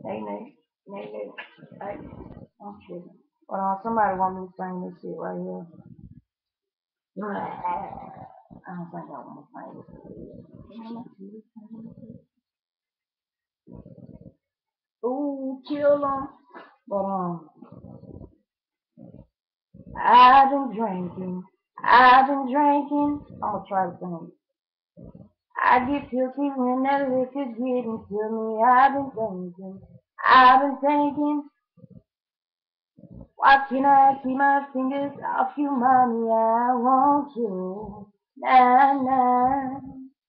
Nay. Hey, I'm tripping. Hold on, somebody want me to sing this shit right here. I don't think I want to sing this. Ooh, kill 'em. But I've been drinking. I've been drinking. I'm gonna try to sing. I get filthy when that liquor getting to me. I've been thinking. I've been thinking. Why can't I keep my fingers off you, mommy? I want you. Nah, nah.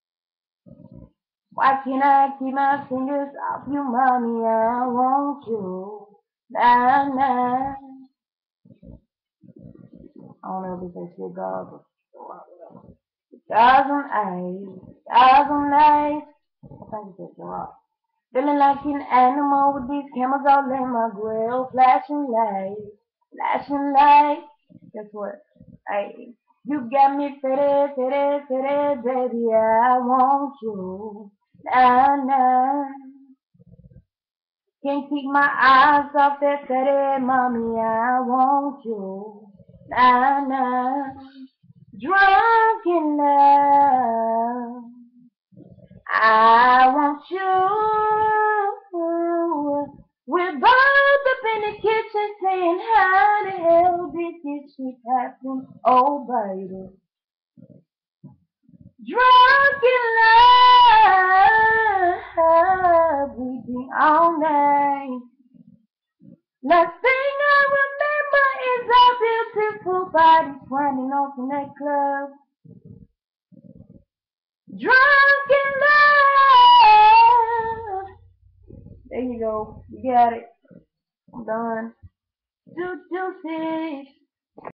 Why can't I keep my fingers off you, mommy? I want you. Nah, nah. I don't know if it's shit God, but 2008, 2008. I think it's just rock. Feeling like an animal with these cameras all in my grill, flashing lights, flashing lights. Guess what? Hey, you got me fitted, baby. I want you. Nah, nah. Can't keep my eyes off that fitted, mommy. I want you. Nah, nah. Drunk in love. I want you. We're both up in the kitchen saying, how the hell did this shit happen? Oh, baby. Drunk in love. We be all night. Last thing I remember is our beautiful bodies winding off in that club. Drunk in love. There you go. You got it. I'm done. 226.